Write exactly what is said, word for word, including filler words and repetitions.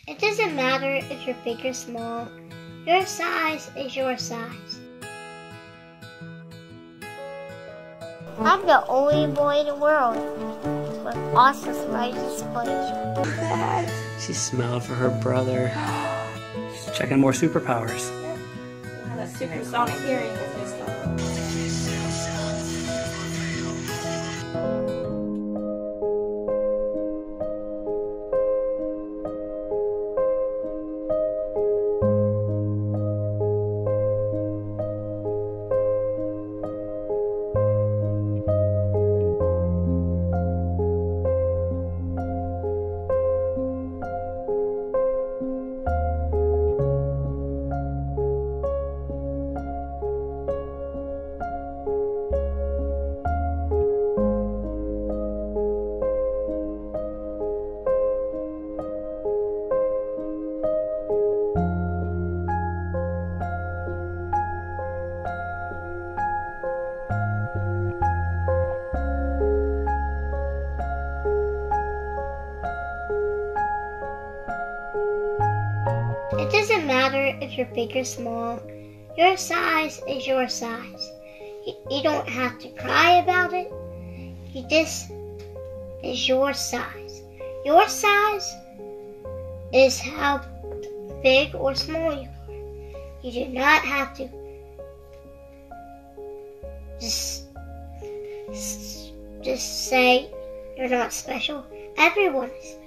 It doesn't matter if you're big or small. Your size is your size. I'm the only boy in the world with Opsismodysplasia. She smelled for her brother. She's checking more superpowers. The supersonic hearing is just like... It doesn't matter if you're big or small. Your size is your size. You, you don't have to cry about it. You just is your size. Your size is how big or small you are. You do not have to just, just say you're not special. Everyone is special.